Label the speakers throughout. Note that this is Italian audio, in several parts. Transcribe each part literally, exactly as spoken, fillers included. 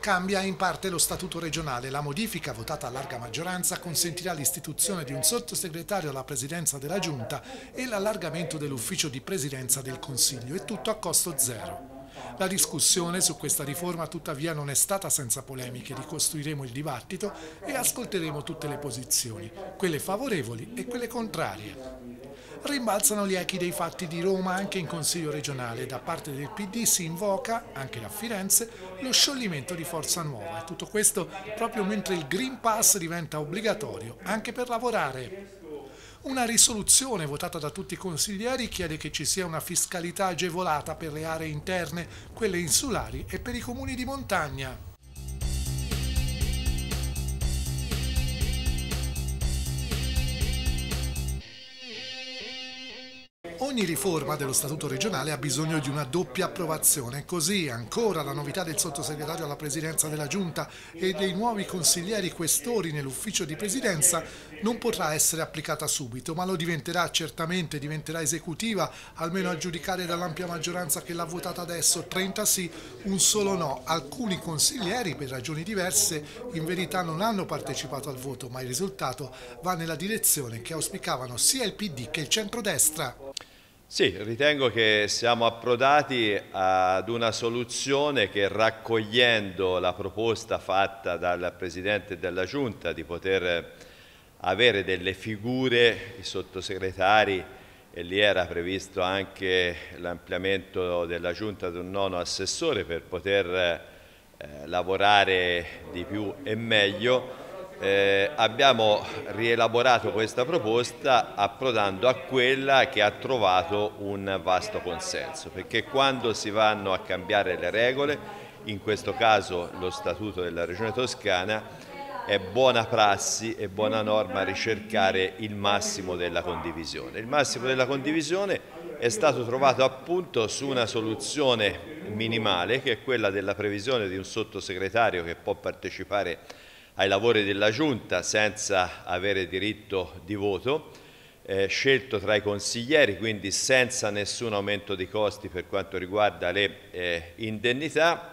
Speaker 1: Cambia in parte lo statuto regionale. La modifica, votata a larga maggioranza, consentirà l'istituzione di un sottosegretario alla presidenza della Giunta e l'allargamento dell'ufficio di presidenza del Consiglio, e tutto a costo zero. La discussione su questa riforma tuttavia non è stata senza polemiche. Ricostruiremo il dibattito e ascolteremo tutte le posizioni, quelle favorevoli e quelle contrarie. Rimbalzano gli echi dei fatti di Roma anche in Consiglio regionale. Da parte del P D si invoca, anche a Firenze, lo scioglimento di Forza Nuova. E tutto questo proprio mentre il Green Pass diventa obbligatorio anche per lavorare. Una risoluzione votata da tutti i consiglieri chiede che ci sia una fiscalità agevolata per le aree interne, quelle insulari e per i comuni di montagna. Ogni riforma dello Statuto regionale ha bisogno di una doppia approvazione, così ancora la novità del sottosegretario alla presidenza della Giunta e dei nuovi consiglieri questori nell'ufficio di presidenza non potrà essere applicata subito, ma lo diventerà certamente, diventerà esecutiva, almeno a giudicare dall'ampia maggioranza che l'ha votata adesso, trenta sì, un solo no. Alcuni consiglieri, per ragioni diverse, in verità non hanno partecipato al voto, ma il risultato va nella direzione che auspicavano sia il P D che il centrodestra.
Speaker 2: Sì, ritengo che siamo approdati ad una soluzione che, raccogliendo la proposta fatta dal Presidente della Giunta di poter avere delle figure, i sottosegretari, e lì era previsto anche l'ampliamento della Giunta di un nono assessore per poter eh, lavorare di più e meglio. Eh, abbiamo rielaborato questa proposta approdando a quella che ha trovato un vasto consenso, perché quando si vanno a cambiare le regole, in questo caso lo Statuto della Regione Toscana, è buona prassi e buona norma ricercare il massimo della condivisione. Il massimo della condivisione è stato trovato appunto su una soluzione minimale, che è quella della previsione di un sottosegretario che può partecipare ai lavori della Giunta senza avere diritto di voto, eh, scelto tra i consiglieri, quindi senza nessun aumento di costi per quanto riguarda le eh, indennità,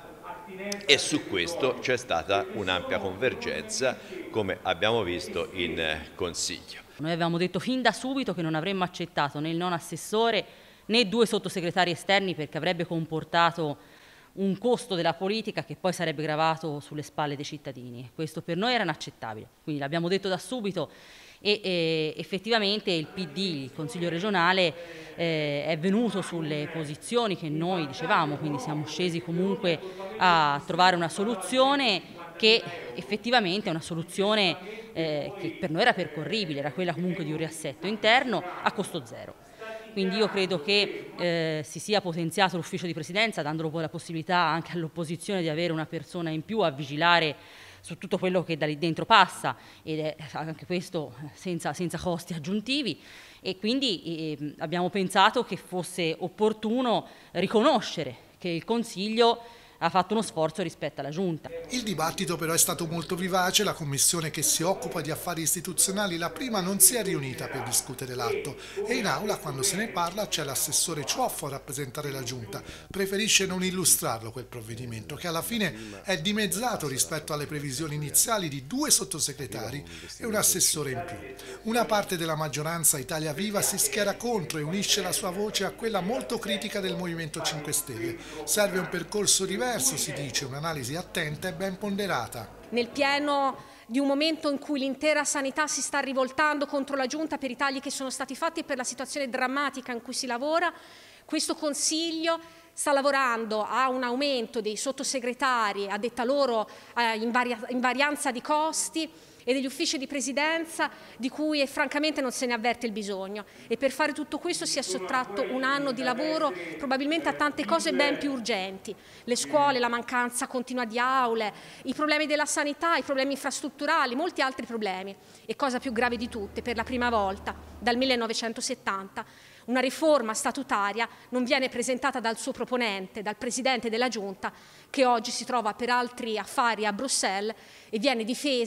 Speaker 2: e su questo c'è stata un'ampia convergenza, come abbiamo visto in eh, Consiglio.
Speaker 3: Noi avevamo detto fin da subito che non avremmo accettato né il non assessore né due sottosegretari esterni, perché avrebbe comportato un costo della politica che poi sarebbe gravato sulle spalle dei cittadini. Questo per noi era inaccettabile, quindi l'abbiamo detto da subito e, e effettivamente il P D, il Consiglio regionale, eh, è venuto sulle posizioni che noi dicevamo, quindi siamo scesi comunque a trovare una soluzione che effettivamente è una soluzione eh, che per noi era percorribile, era quella comunque di un riassetto interno a costo zero. Quindi io credo che eh, si sia potenziato l'ufficio di presidenza, dando poi la possibilità anche all'opposizione di avere una persona in più a vigilare su tutto quello che da lì dentro passa, ed è anche questo senza, senza costi aggiuntivi, e quindi eh, abbiamo pensato che fosse opportuno riconoscere che il Consiglio ha fatto uno sforzo rispetto alla Giunta.
Speaker 1: Il dibattito però è stato molto vivace. La commissione che si occupa di affari istituzionali, la prima, non si è riunita per discutere l'atto, e in aula, quando se ne parla, c'è l'assessore Ciuoffo a rappresentare la Giunta. Preferisce non illustrarlo quel provvedimento, che alla fine è dimezzato rispetto alle previsioni iniziali di due sottosegretari e un assessore in più. Una parte della maggioranza Italia Viva si schiera contro e unisce la sua voce a quella molto critica del Movimento cinque Stelle. Serve un percorso diverso, si dice, un'analisi attenta e ben ponderata.
Speaker 4: Nel pieno di un momento in cui l'intera sanità si sta rivoltando contro la Giunta per i tagli che sono stati fatti e per la situazione drammatica in cui si lavora, questo Consiglio sta lavorando a un aumento dei sottosegretari, a detta loro eh, invarianza di costi, e degli uffici di presidenza di cui eh, francamente non se ne avverte il bisogno, e per fare tutto questo si è sottratto un anno di lavoro probabilmente a tante cose ben più urgenti: le scuole, la mancanza continua di aule, i problemi della sanità, i problemi infrastrutturali, molti altri problemi, e cosa più grave di tutte, per la prima volta dal millenovecentosettanta una riforma statutaria non viene presentata dal suo proponente, dal Presidente della Giunta, che oggi si trova per altri affari a Bruxelles, e viene difesa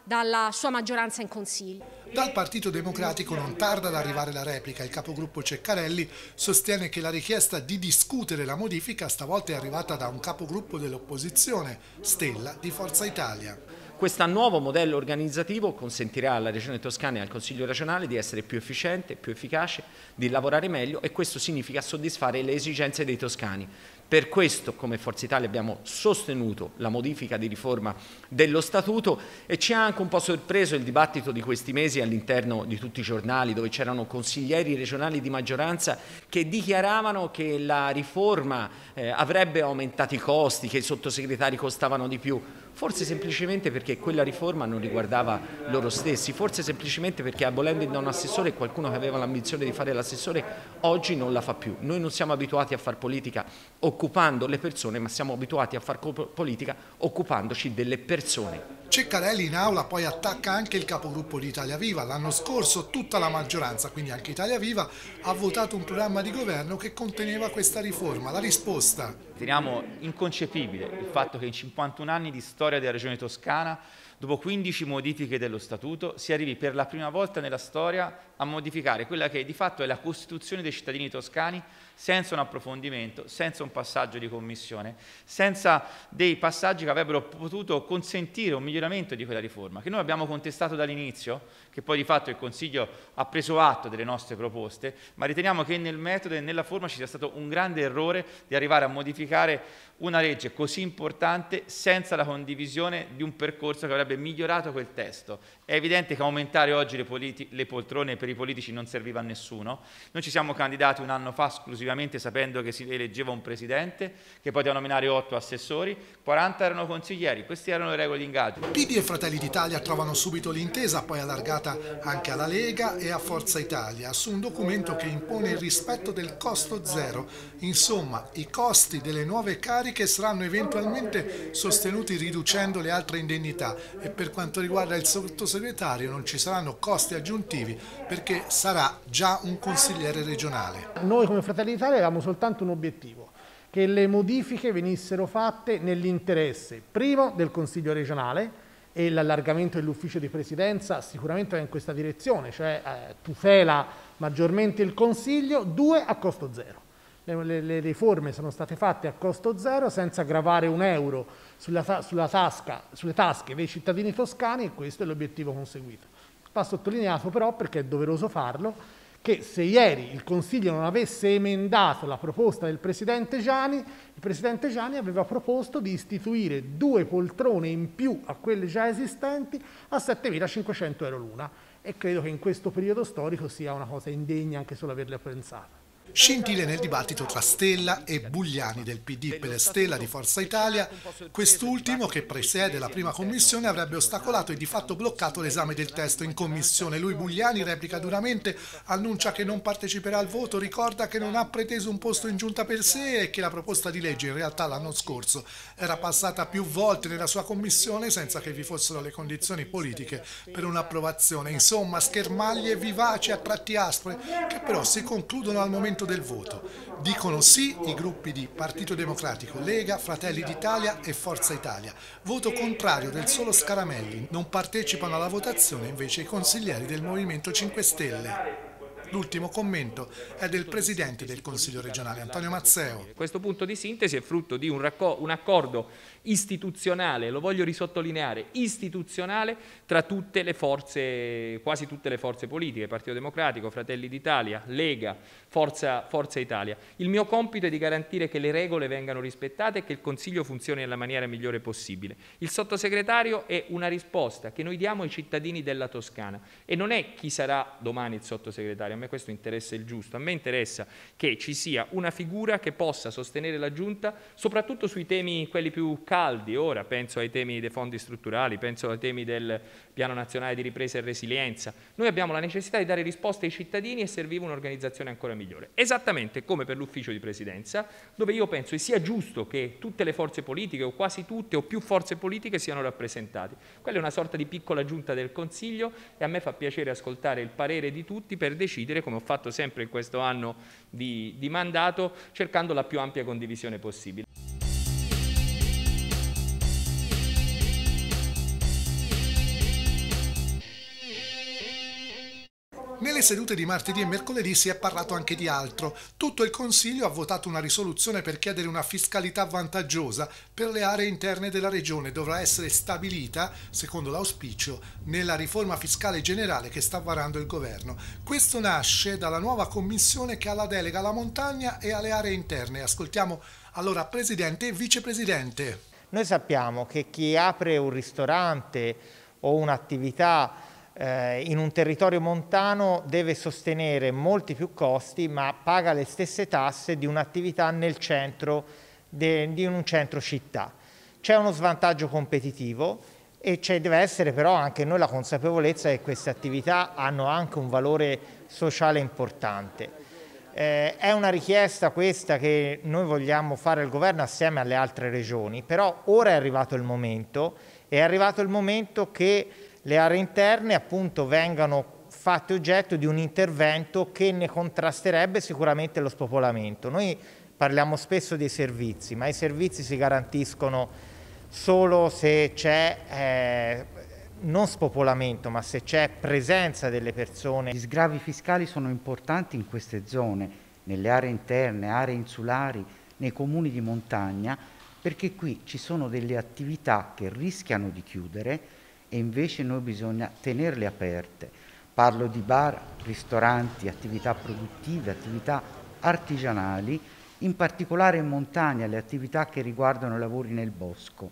Speaker 4: dalla sua maggioranza in Consiglio.
Speaker 1: Dal Partito Democratico non tarda ad arrivare la replica. Il capogruppo Ceccarelli sostiene che la richiesta di discutere la modifica stavolta è arrivata da un capogruppo dell'opposizione, Stella di Forza Italia.
Speaker 5: Questo nuovo modello organizzativo consentirà alla Regione Toscana e al Consiglio regionale di essere più efficiente, più efficace, di lavorare meglio, e questo significa soddisfare le esigenze dei toscani. Per questo, come Forza Italia, abbiamo sostenuto la modifica di riforma dello Statuto, e ci ha anche un po' sorpreso il dibattito di questi mesi all'interno di tutti i giornali, dove c'erano consiglieri regionali di maggioranza che dichiaravano che la riforma eh, avrebbe aumentato i costi, che i sottosegretari costavano di più. Forse semplicemente perché quella riforma non riguardava loro stessi, forse semplicemente perché abolendo il non assessore qualcuno che aveva l'ambizione di fare l'assessore oggi non la fa più. Noi non siamo abituati a fare politica occupando le persone, ma siamo abituati a fare politica occupandoci delle persone.
Speaker 1: Ceccarelli in aula poi attacca anche il capogruppo di Italia Viva. L'anno scorso tutta la maggioranza, quindi anche Italia Viva, ha votato un programma di governo che conteneva questa riforma. La risposta?
Speaker 6: Riteniamo inconcepibile il fatto che in cinquantuno anni di storia della Regione Toscana, dopo quindici modifiche dello Statuto, si arrivi per la prima volta nella storia a modificare quella che di fatto è la Costituzione dei cittadini toscani senza un approfondimento, senza un passaggio di commissione, senza dei passaggi che avrebbero potuto consentire un miglioramento di quella riforma, che noi abbiamo contestato dall'inizio, che poi di fatto il Consiglio ha preso atto delle nostre proposte, ma riteniamo che nel metodo e nella forma ci sia stato un grande errore di arrivare a modificare una legge così importante senza la condivisione di un percorso che avrebbe migliorato quel testo. È evidente che aumentare oggi le, le poltrone per i politici non serviva a nessuno. Noi ci siamo candidati un anno fa esclusivamente sapendo che si eleggeva un presidente, che poteva nominare otto assessori, quaranta erano consiglieri, queste erano le regole di ingaggio.
Speaker 1: P D e Fratelli d'Italia trovano subito l'intesa, poi allargata anche alla Lega e a Forza Italia, su un documento che impone il rispetto del costo zero. Insomma, i costi delle nuove cariche saranno eventualmente sostenuti riducendo le altre indennità, e per quanto riguarda il sottosegretario non ci saranno costi aggiuntivi perché sarà già un consigliere regionale.
Speaker 7: Noi come Fratelli d'Italia avevamo soltanto un obiettivo: che le modifiche venissero fatte nell'interesse primo del Consiglio regionale, e l'allargamento dell'ufficio di presidenza sicuramente va in questa direzione, cioè eh, tutela maggiormente il Consiglio, due a costo zero. Le, le, le riforme sono state fatte a costo zero senza gravare un euro sulla, sulla tasca, sulle tasche dei cittadini toscani, e questo è l'obiettivo conseguito. Va sottolineato però, perché è doveroso farlo, che se ieri il Consiglio non avesse emendato la proposta del Presidente Giani, il Presidente Giani aveva proposto di istituire due poltrone in più a quelle già esistenti a settemilacinquecento euro l'una, e credo che in questo periodo storico sia una cosa indegna anche solo averla pensata.
Speaker 1: Scintille nel dibattito tra Stella e Bugliani del P D per Stella di Forza Italia. Quest'ultimo, che presiede la prima commissione, avrebbe ostacolato e di fatto bloccato l'esame del testo in commissione. Lui, Bugliani, replica duramente, annuncia che non parteciperà al voto, ricorda che non ha preteso un posto in giunta per sé e che la proposta di legge in realtà l'anno scorso era passata più volte nella sua commissione senza che vi fossero le condizioni politiche per un'approvazione. Insomma, schermaglie vivaci a tratti aspre che però si concludono al momento del voto. Dicono sì i gruppi di Partito Democratico, Lega, Fratelli d'Italia e Forza Italia. Voto contrario del solo Scaramelli. Non partecipano alla votazione invece i consiglieri del Movimento cinque Stelle. L'ultimo commento è del Presidente del Consiglio regionale, Antonio Mazzeo.
Speaker 8: Questo punto di sintesi è frutto di un, un accordo istituzionale, lo voglio risottolineare, istituzionale tra tutte le forze, quasi tutte le forze politiche, Partito Democratico, Fratelli d'Italia, Lega, Forza, Forza Italia. Il mio compito è di garantire che le regole vengano rispettate e che il Consiglio funzioni nella maniera migliore possibile. Il sottosegretario è una risposta che noi diamo ai cittadini della Toscana, e non è chi sarà domani il sottosegretario. A me questo interessa il giusto, a me interessa che ci sia una figura che possa sostenere la Giunta soprattutto sui temi quelli più caldi. Ora penso ai temi dei fondi strutturali, penso ai temi del Piano Nazionale di Ripresa e Resilienza. Noi abbiamo la necessità di dare risposte ai cittadini e serviva un'organizzazione ancora migliore, esattamente come per l'ufficio di presidenza, dove io penso che sia giusto che tutte le forze politiche, o quasi tutte o più forze politiche, siano rappresentate. Quella è una sorta di piccola giunta del Consiglio, e a me fa piacere ascoltare il parere di tutti per decidere, come ho fatto sempre in questo anno di, di mandato, cercando la più ampia condivisione possibile.
Speaker 1: Nelle sedute di martedì e mercoledì si è parlato anche di altro. Tutto il Consiglio ha votato una risoluzione per chiedere una fiscalità vantaggiosa per le aree interne della Regione. Dovrà essere stabilita, secondo l'auspicio, nella riforma fiscale generale che sta varando il Governo. Questo nasce dalla nuova commissione che ha la delega alla montagna e alle aree interne. Ascoltiamo allora Presidente e Vicepresidente.
Speaker 9: Noi sappiamo che chi apre un ristorante o un'attività in un territorio montano deve sostenere molti più costi, ma paga le stesse tasse di un'attività nel centro de, di un centro città. C'è uno svantaggio competitivo e c'è, deve essere però anche noi la consapevolezza che queste attività hanno anche un valore sociale importante. Eh, è una richiesta questa che noi vogliamo fare al governo assieme alle altre regioni, però ora è arrivato il momento, è arrivato il momento che le aree interne appunto vengano fatte oggetto di un intervento che ne contrasterebbe sicuramente lo spopolamento. Noi parliamo spesso dei servizi, ma i servizi si garantiscono solo se c'è eh, non spopolamento, ma se c'è presenza delle persone.
Speaker 10: Gli sgravi fiscali sono importanti in queste zone, nelle aree interne, aree insulari, nei comuni di montagna, perché qui ci sono delle attività che rischiano di chiudere e invece noi bisogna tenerle aperte. Parlo di bar, ristoranti, attività produttive, attività artigianali, in particolare in montagna le attività che riguardano i lavori nel bosco,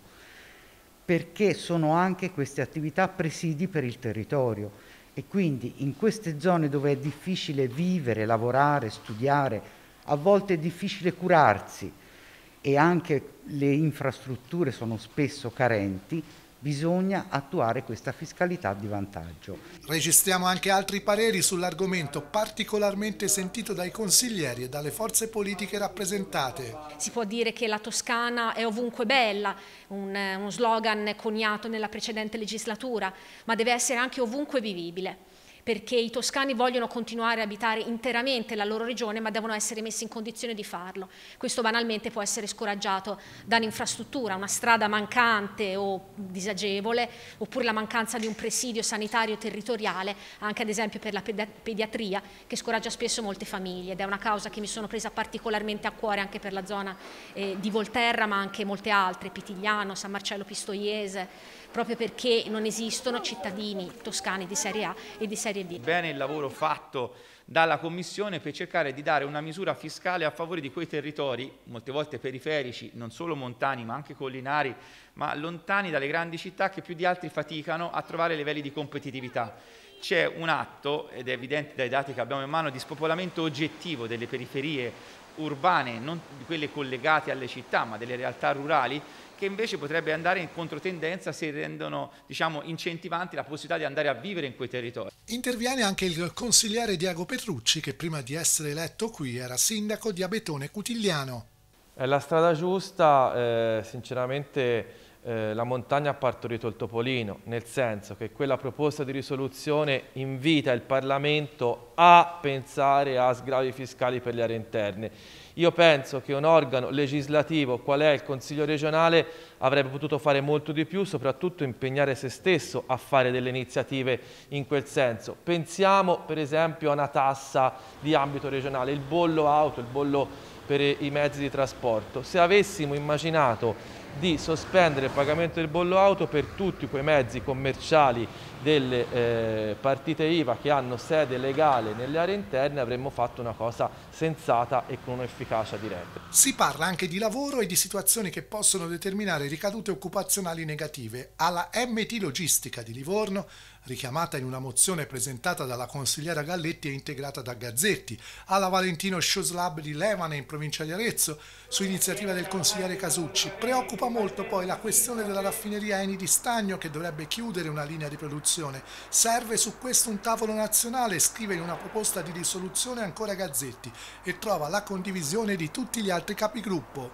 Speaker 10: perché sono anche queste attività presidi per il territorio e quindi in queste zone dove è difficile vivere, lavorare, studiare, a volte è difficile curarsi e anche le infrastrutture sono spesso carenti, bisogna attuare questa fiscalità di vantaggio.
Speaker 1: Registriamo anche altri pareri sull'argomento particolarmente sentito dai consiglieri e dalle forze politiche rappresentate.
Speaker 4: Si può dire che la Toscana è ovunque bella, un, uno slogan coniato nella precedente legislatura, ma deve essere anche ovunque vivibile, perché i toscani vogliono continuare a abitare interamente la loro regione, ma devono essere messi in condizione di farlo. Questo banalmente può essere scoraggiato da un'infrastruttura, una strada mancante o disagevole, oppure la mancanza di un presidio sanitario territoriale, anche ad esempio per la pediatria, che scoraggia spesso molte famiglie, ed è una causa che mi sono presa particolarmente a cuore anche per la zona eh, di Volterra, ma anche molte altre, Pitigliano, San Marcello Pistoiese, proprio perché non esistono cittadini toscani di serie A e di serie B.
Speaker 6: Bene il lavoro fatto dalla Commissione per cercare di dare una misura fiscale a favore di quei territori, molte volte periferici, non solo montani ma anche collinari, ma lontani dalle grandi città, che più di altri faticano a trovare livelli di competitività. C'è un atto, ed è evidente dai dati che abbiamo in mano, di spopolamento oggettivo delle periferie urbane, non di quelle collegate alle città, ma delle realtà rurali, che invece potrebbe andare in controtendenza se rendono, diciamo, incentivanti la possibilità di andare a vivere in quei territori.
Speaker 1: Interviene anche il consigliere Diego Petrucci, che prima di essere eletto qui era sindaco di Abetone Cutigliano.
Speaker 11: È la strada giusta, eh, sinceramente eh, la montagna ha partorito il topolino, nel senso che quella proposta di risoluzione invita il Parlamento a pensare a sgravi fiscali per le aree interne. Io penso che un organo legislativo, qual è il Consiglio regionale, avrebbe potuto fare molto di più, soprattutto impegnare se stesso a fare delle iniziative in quel senso. Pensiamo per esempio a una tassa di ambito regionale, il bollo auto, il bollo per i mezzi di trasporto. Se avessimo immaginato di sospendere il pagamento del bollo auto per tutti quei mezzi commerciali delle eh, partite I V A che hanno sede legale nelle aree interne, avremmo fatto una cosa sensata e con un'efficacia diretta.
Speaker 1: Si parla anche di lavoro e di situazioni che possono determinare ricadute occupazionali negative. Alla M T Logistica di Livorno, richiamata in una mozione presentata dalla consigliera Galletti e integrata da Gazzetti, alla Valentino Shoes Lab di Levane in provincia di Arezzo, su iniziativa del consigliere Casucci. Preoccupa molto poi la questione della raffineria Eni di Stagno, che dovrebbe chiudere una linea di produzione. Serve su questo un tavolo nazionale, scrive in una proposta di risoluzione ancora Gazzetti, e trova la condivisione di tutti gli altri capigruppo.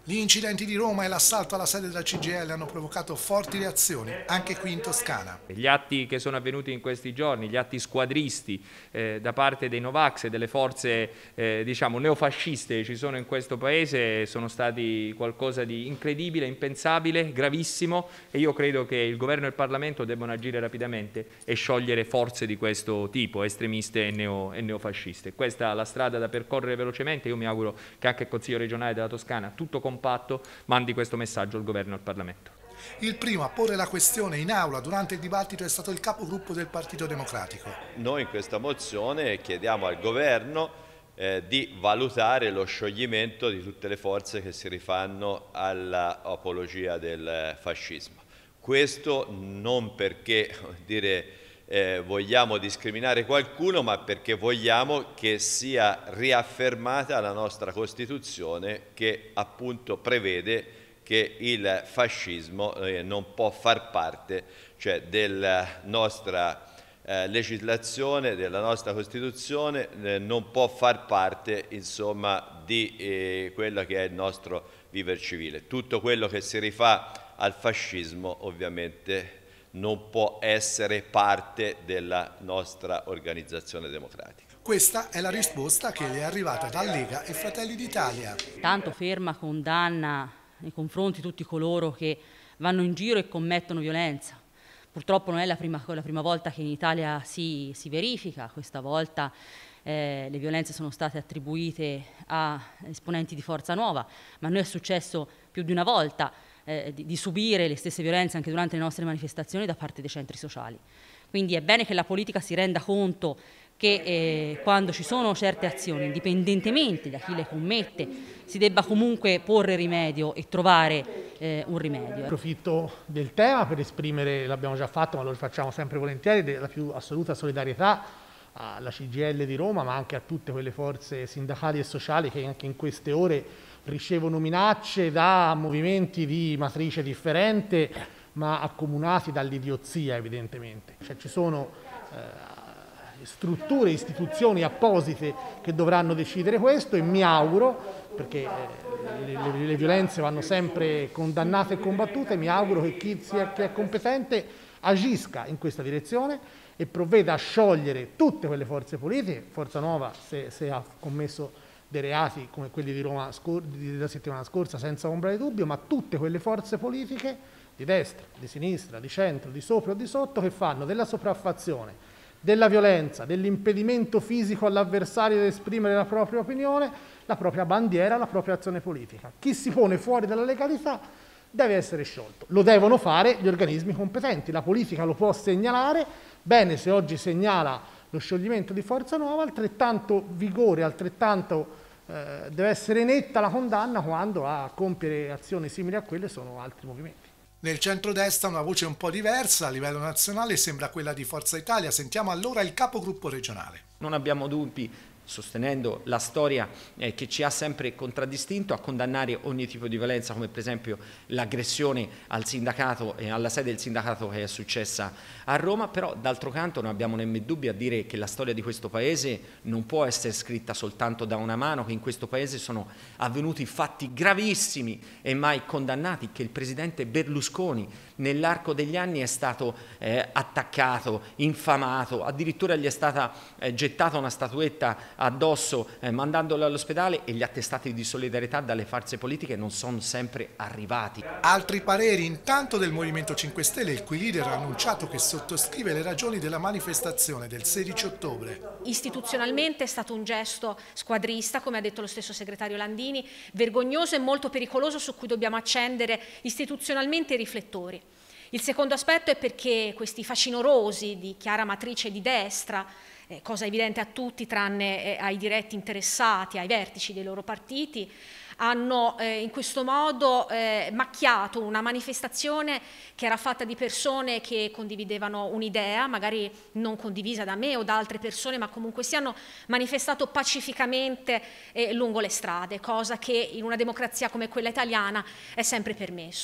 Speaker 1: Gli incidenti di Roma e l'assalto alla sede della C G I L hanno provocato forti reazioni, anche qui in Toscana.
Speaker 8: Gli atti che sono avvenuti in questi giorni, gli atti squadristi eh, da parte dei Novax e delle forze eh, diciamo neofasciste che ci sono in questo paese sono stati qualcosa di incredibile, impensabile, gravissimo, e io credo che il governo e il Parlamento debbano agire rapidamente e sciogliere forze di questo tipo, estremiste e, neo, e neofasciste. Questa è la strada da percorrere velocemente. Io mi auguro che anche il Consiglio regionale della Toscana, tutto compatto, mandi questo messaggio al governo e al Parlamento.
Speaker 1: Il primo a porre la questione in aula durante il dibattito è stato il capogruppo del Partito Democratico.
Speaker 2: Noi in questa mozione chiediamo al governo eh, di valutare lo scioglimento di tutte le forze che si rifanno all'apologia del fascismo. Questo non perché dire, eh, vogliamo discriminare qualcuno, ma perché vogliamo che sia riaffermata la nostra Costituzione, che appunto prevede che il fascismo eh, non può far parte, cioè, della nostra eh, legislazione, della nostra Costituzione, eh, non può far parte, insomma, di eh, quello che è il nostro viver civile. Tutto quello che si rifà al fascismo ovviamente non può essere parte della nostra organizzazione democratica.
Speaker 1: Questa è la risposta che gli è arrivata da Lega e Fratelli d'Italia.
Speaker 3: Tanto ferma condanna nei confronti di tutti coloro che vanno in giro e commettono violenza. Purtroppo non è la prima, la prima volta che in Italia si, si verifica. Questa volta eh, le violenze sono state attribuite a esponenti di Forza Nuova, ma a noi è successo più di una volta eh, di, di subire le stesse violenze anche durante le nostre manifestazioni da parte dei centri sociali. Quindi è bene che la politica si renda conto che eh, quando ci sono certe azioni, indipendentemente da chi le commette, si debba comunque porre rimedio e trovare eh, un rimedio.
Speaker 7: Approfitto del tema per esprimere, l'abbiamo già fatto ma lo facciamo sempre volentieri, la più assoluta solidarietà alla C G I L di Roma, ma anche a tutte quelle forze sindacali e sociali che anche in queste ore ricevono minacce da movimenti di matrice differente, ma accomunati dall'idiozia evidentemente. Cioè, ci sono eh, strutture, istituzioni apposite che dovranno decidere questo, e mi auguro, perché eh, le, le, le violenze vanno sempre condannate e combattute, mi auguro che chi, sia, chi è competente agisca in questa direzione e provveda a sciogliere tutte quelle forze politiche, Forza Nuova se, se ha commesso dei reati come quelli di Roma della settimana scorsa senza ombra di dubbio, ma tutte quelle forze politiche di destra, di sinistra, di centro, di sopra o di sotto che fanno della sopraffazione, della violenza, dell'impedimento fisico all'avversario di esprimere la propria opinione, la propria bandiera, la propria azione politica. Chi si pone fuori dalla legalità deve essere sciolto. Lo devono fare gli organismi competenti, la politica lo può segnalare, bene se oggi segnala lo scioglimento di Forza Nuova, altrettanto vigore, altrettanto eh, deve essere netta la condanna quando a compiere azioni simili a quelle sono altri movimenti.
Speaker 1: Nel centrodestra una voce un po' diversa a livello nazionale sembra quella di Forza Italia. Sentiamo allora il capogruppo regionale.
Speaker 5: Non abbiamo dubbi, sostenendo la storia eh, che ci ha sempre contraddistinto, a condannare ogni tipo di violenza, come per esempio l'aggressione al sindacato e alla sede del sindacato che è successa a Roma, però d'altro canto non abbiamo nemmeno dubbi a dire che la storia di questo Paese non può essere scritta soltanto da una mano, che in questo Paese sono avvenuti fatti gravissimi e mai condannati, che il presidente Berlusconi nell'arco degli anni è stato eh, attaccato, infamato, addirittura gli è stata eh, gettata una statuetta addosso eh, mandandolo all'ospedale, e gli attestati di solidarietà dalle forze politiche non sono sempre arrivati.
Speaker 1: Altri pareri intanto del Movimento cinque Stelle, il cui leader ha annunciato che sottoscrive le ragioni della manifestazione del sedici ottobre.
Speaker 4: Istituzionalmente è stato un gesto squadrista, come ha detto lo stesso segretario Landini, vergognoso e molto pericoloso, su cui dobbiamo accendere istituzionalmente i riflettori. Il secondo aspetto è perché questi facinorosi di chiara matrice di destra, eh, cosa evidente a tutti tranne eh, ai diretti interessati, ai vertici dei loro partiti, hanno eh, in questo modo eh, macchiato una manifestazione che era fatta di persone che condividevano un'idea, magari non condivisa da me o da altre persone, ma comunque si hanno manifestato pacificamente eh, lungo le strade, cosa che in una democrazia come quella italiana è sempre permesso.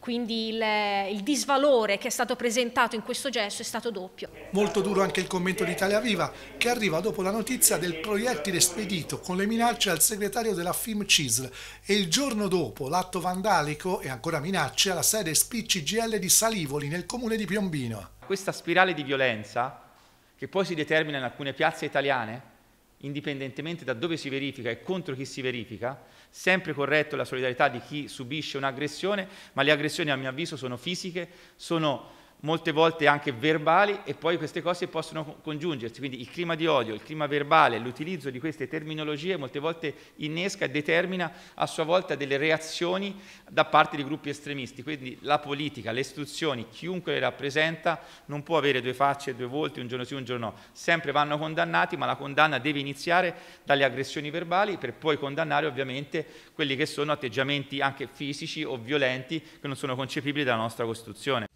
Speaker 4: Quindi il, il disvalore che è stato presentato in questo gesto è stato doppio.
Speaker 1: Molto duro anche il commento di Italia Viva, che arriva dopo la notizia del proiettile spedito con le minacce al segretario della F I M C I S L e il giorno dopo l'atto vandalico e ancora minacce alla sede S P I C G I L di Salivoli nel comune di Piombino.
Speaker 6: Questa spirale di violenza che poi si determina in alcune piazze italiane, indipendentemente da dove si verifica e contro chi si verifica, sempre corretto la solidarietà di chi subisce un'aggressione, ma le aggressioni a mio avviso sono fisiche, sono molte volte anche verbali e poi queste cose possono congiungersi, quindi il clima di odio, il clima verbale, l'utilizzo di queste terminologie molte volte innesca e determina a sua volta delle reazioni da parte di gruppi estremisti, quindi la politica, le istituzioni, chiunque le rappresenta non può avere due facce, due volti, un giorno sì, un giorno no, sempre vanno condannati, ma la condanna deve iniziare dalle aggressioni verbali per poi condannare ovviamente quelli che sono atteggiamenti anche fisici o violenti che non sono concepibili dalla nostra Costituzione.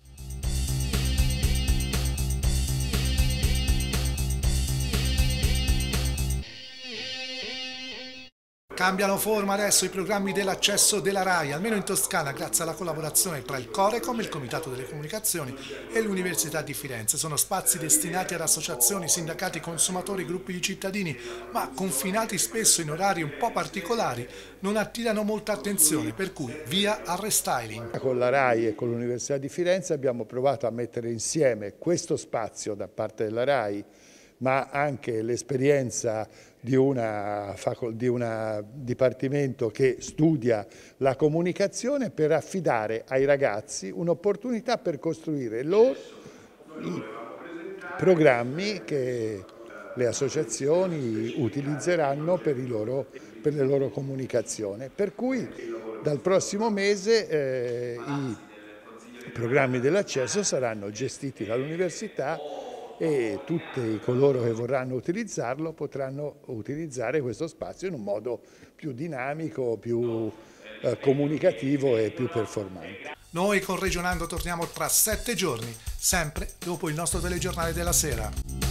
Speaker 1: Cambiano forma adesso i programmi dell'accesso della RAI, almeno in Toscana, grazie alla collaborazione tra il Corecom, il Comitato delle Comunicazioni e l'Università di Firenze. Sono spazi destinati ad associazioni, sindacati, consumatori, gruppi di cittadini, ma confinati spesso in orari un po' particolari, non attirano molta attenzione, per cui via al restyling.
Speaker 12: Con la RAI e con l'Università di Firenze abbiamo provato a mettere insieme questo spazio da parte della RAI, ma anche l'esperienza di una, di un dipartimento che studia la comunicazione per affidare ai ragazzi un'opportunità per costruire loro i programmi che le associazioni utilizzeranno per, i loro, per le loro comunicazioni. Per cui dal prossimo mese eh, i programmi dell'accesso saranno gestiti dall'università e tutti coloro che vorranno utilizzarlo potranno utilizzare questo spazio in un modo più dinamico, più eh, comunicativo e più performante.
Speaker 1: Noi con Regionando torniamo tra sette giorni, sempre dopo il nostro telegiornale della sera.